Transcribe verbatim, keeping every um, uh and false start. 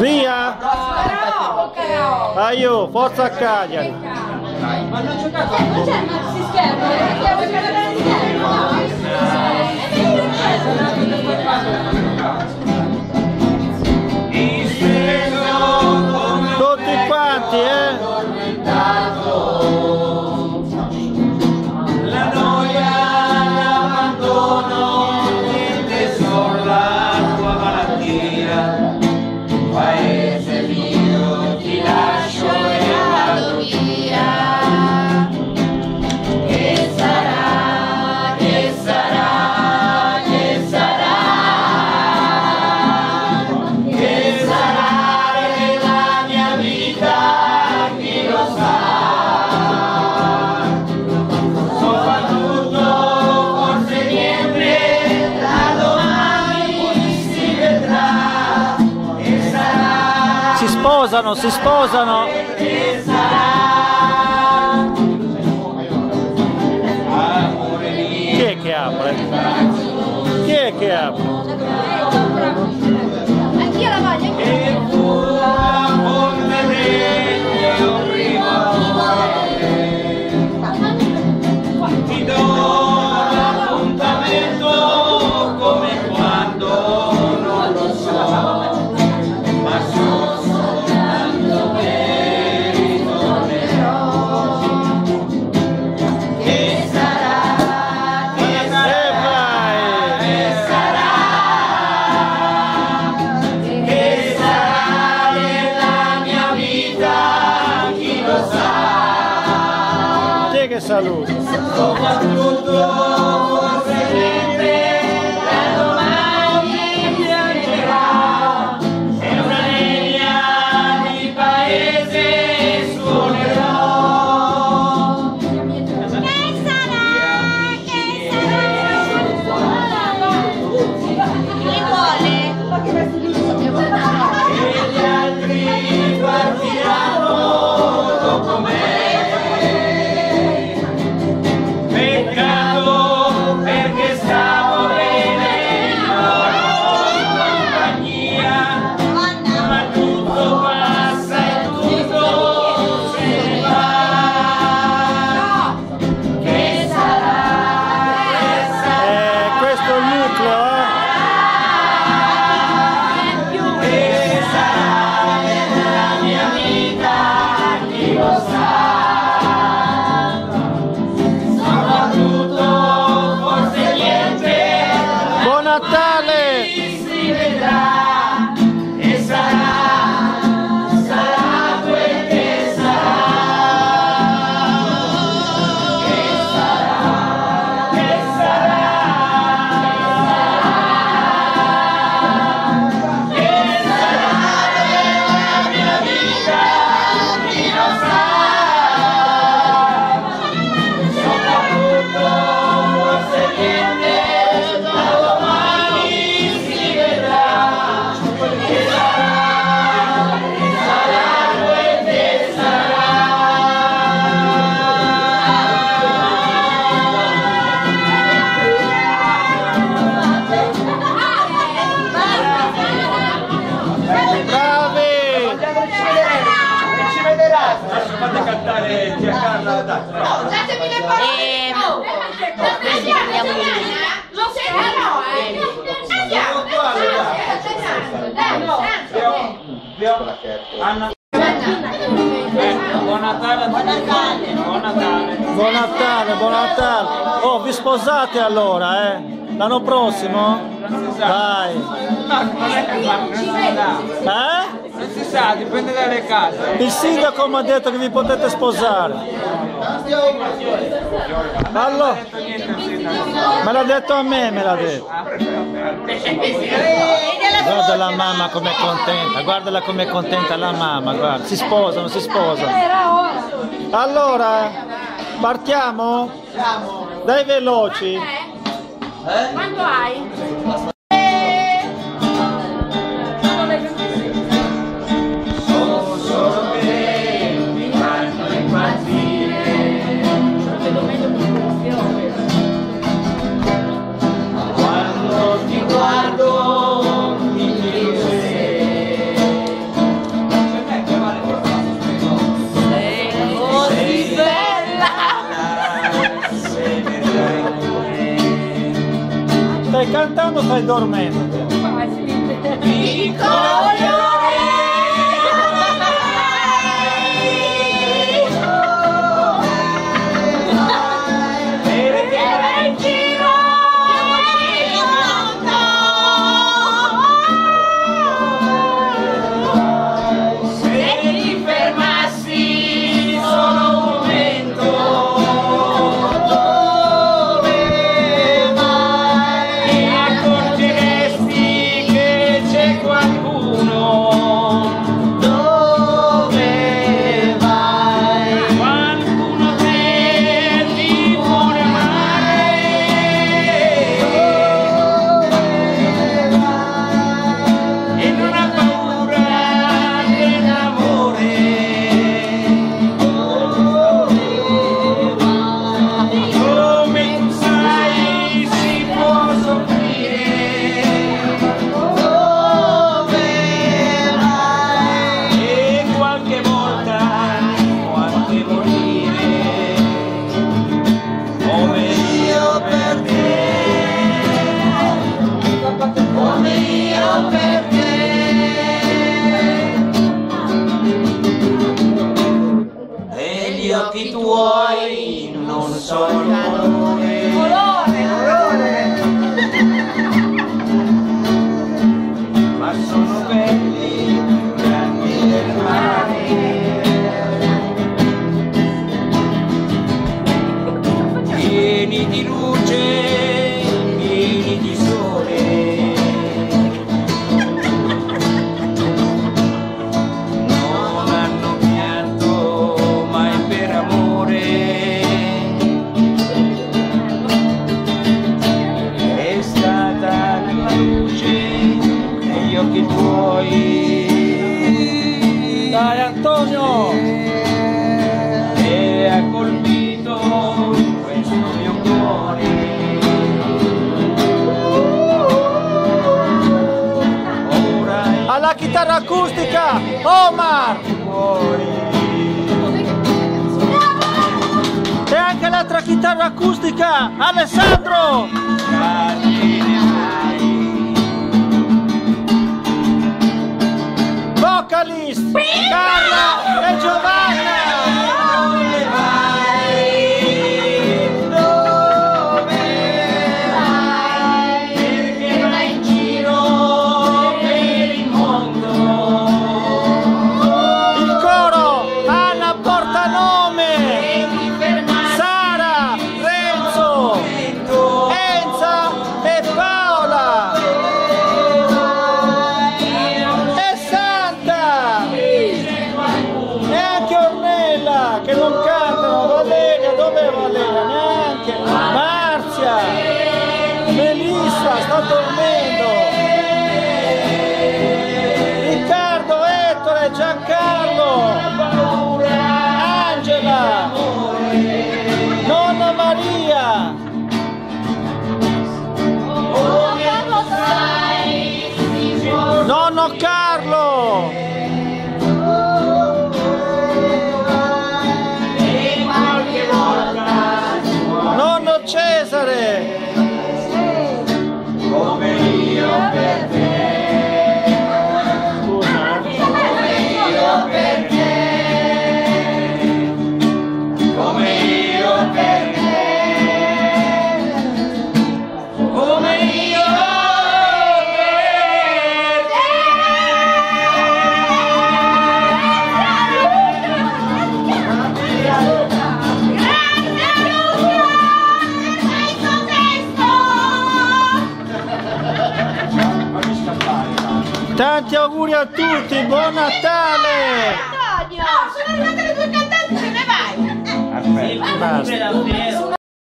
Via! Aiuto, forza Cagliari! Ma non giocate? Non c'è, ma si scherma, tutti quanti, eh? La noia, l'abbandono, niente solo la tua malattia. Paese mio, ti lascio e vado via. Che sarà, che sarà, che sarà, che sarà della mia vita, chi lo sa. Soprattutto forse niente, da domani si vedrà. E sarà, Si sposano, si sposano! che sarà. Amore mio, Chi è che apre? Chi è che apre? anch'io la voglio, e fu la fonte del mio primo amore. Ti do l'appuntamento come quando non lo so, ma so soltanto che ritornerò. Che sarà, che sarà, che sarà, che sarà della mia vita, chi lo sa. Chi è che saluta? Soprattutto forse niente, da domani mi arriverà. E una linea di paese suonerò. Che sarà, che sarà, chi vuole? E gli altri partiranno dopo me. Peccato perché stavo bene in loro compagnia, ma tutto passa e tutto se ne va. Che sarà, che sarà, Eh, questo è il nucleo, eh? che sarà della mia vita, chi lo sa. Soprattutto forse niente, Buon Natale! si vedrà e sarà, sarà quel che sarà. Che sarà, che sarà, che sarà della mia vita, chi lo sa. Soprattutto forse niente, da domani si vedrà. Che sarà, sarà quel che sarà. Bravi! Ci vedrà. Adesso fate cantare zia Carla, dai. Datemi le parole! Oh, andiamo lo sentiamo, eh! Andiamo! Anna. Buon Natale, buon Natale, buon Natale. Buon Natale, buon Natale! Oh, vi sposate allora, eh? L'anno prossimo? Dai! Non si sa, Eh? non si sa, dipende dalle case. Il sindaco mi ha detto che vi potete sposare. Allora, me l'ha detto a me, me l'ha detto. Guarda la mamma com'è contenta, guardala com'è contenta la mamma, guarda, si sposano, si sposano. Allora, partiamo? Dai veloci. Quanto hai? Sono solo che mi fanno impazzire. Quando ti guardo mi dice cantando stai dormendo. Gli occhi tuoi non sono colore, colore, colore, ma sono belli, grandi del mare. Pieni di luce, pieni di sole, non hanno pianto mai per amore. È stata la luce negli occhi tuoi. Dai Antonio! E ha colpito questo mio cuore. Ora Alla chitarra acustica, Omar! E anche l'altra chitarra acustica, Alessandro! Vocalist, Carla e Giovanna! Dove vai? Dove vai? Perché vai in giro per il mondo? Il coro, Anna Portanome, Devi fermarti Sara, Renzo, Enza e Paola! E Santa! Neanche Ornella, che non cantano. Valeria, dov'è Valeria? Neanche. Marzia, Melissa, sta dormendo. Riccardo, Ettore, Giancarlo, Angela, nonna Maria. Nonno Carlo. e qualche volta Nonno Cesare. come io per te. Come io per te, come io per te. Fammi scappare. Tanti auguri a tutti, buon Natale! Antonio! No, sono arrivate le due cantanti, se ne vai! Aspetta. Basta.